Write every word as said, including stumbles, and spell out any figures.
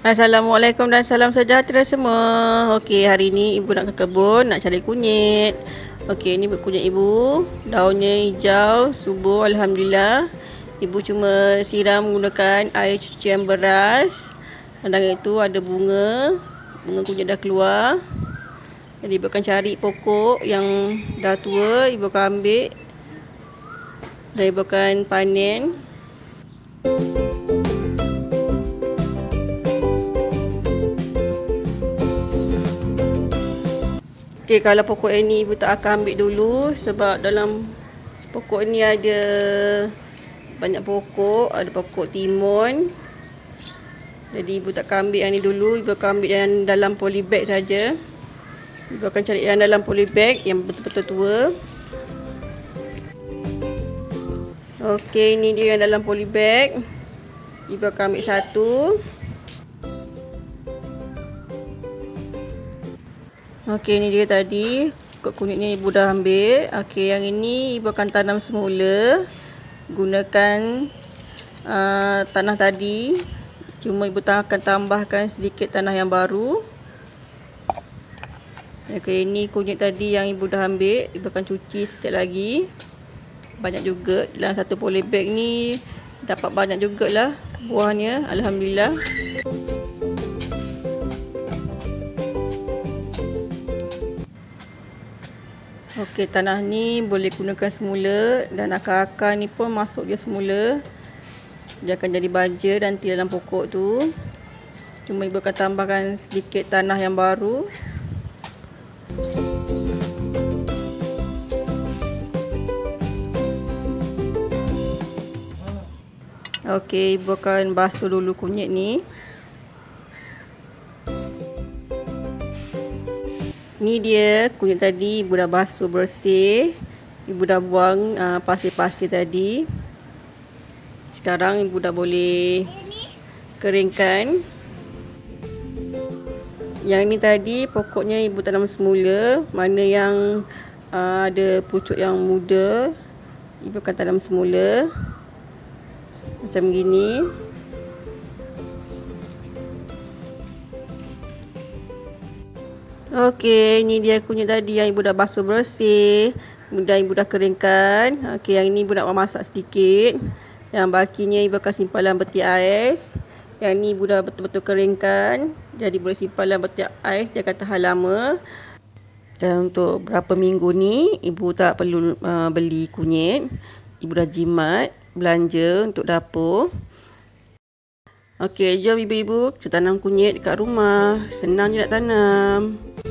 Assalamualaikum dan salam sejahtera semua. Okey, hari ni ibu nak ke kebun nak cari kunyit. Okey, ni kunyit ibu. Daunnya hijau, subur, alhamdulillah. Ibu cuma siram menggunakan air cucian beras. Dan itu ada bunga. Bunga kunyit dah keluar. Jadi ibu akan cari pokok yang dah tua, ibu akan ambil. Dan ibu akan panen. Okay, kalau pokok ini ibu tak akan ambil dulu sebab dalam pokok ni ada banyak pokok, ada pokok timun. Jadi ibu tak akan ambil yang ni dulu, ibu akan ambil yang dalam polybag saja. Ibu akan cari yang dalam polybag yang betul-betul tua. Okey, ini dia yang dalam polybag. Ibu akan ambil satu. Okey, ni dia tadi. Pokok kunyitnya ibu dah ambil. Okey, yang ini ibu akan tanam semula. Gunakan uh, tanah tadi. Cuma ibu akan tambahkan sedikit tanah yang baru. Okey, ini kunyit tadi yang ibu dah ambil. Ibu akan cuci sekejap lagi. Banyak juga. Dalam satu polybag ni dapat banyak jugalah buahnya. Alhamdulillah. Okey, tanah ni boleh gunakan semula dan akar-akar ni pun masuk dia semula. Dia akan jadi baja nanti dalam pokok tu. Cuma ibu akan tambahkan sedikit tanah yang baru. Okey, ibu akan basuh dulu kunyit ni. Ni dia kunyit tadi ibu dah basuh bersih. Ibu dah buang uh, pasir-pasir tadi. Sekarang ibu dah boleh keringkan. Yang ni tadi pokoknya ibu tanam semula. Mana yang uh, ada pucuk yang muda, ibu akan tanam semula. Macam gini. Okey, ini dia kunyit tadi yang ibu dah basuh bersih. Kemudian ibu dah keringkan. Okey, yang ini ibu nak masak sedikit. Yang bakinya ibu akan simpan dalam peti ais. Yang ni ibu dah betul-betul keringkan. Jadi boleh simpan dalam peti ais, dia akan tahan lama. Dan untuk berapa minggu ni ibu tak perlu uh, beli kunyit. Ibu dah jimat belanja untuk dapur. Okey, jom ibu-ibu kita tanam kunyit dekat rumah. Senang je nak tanam.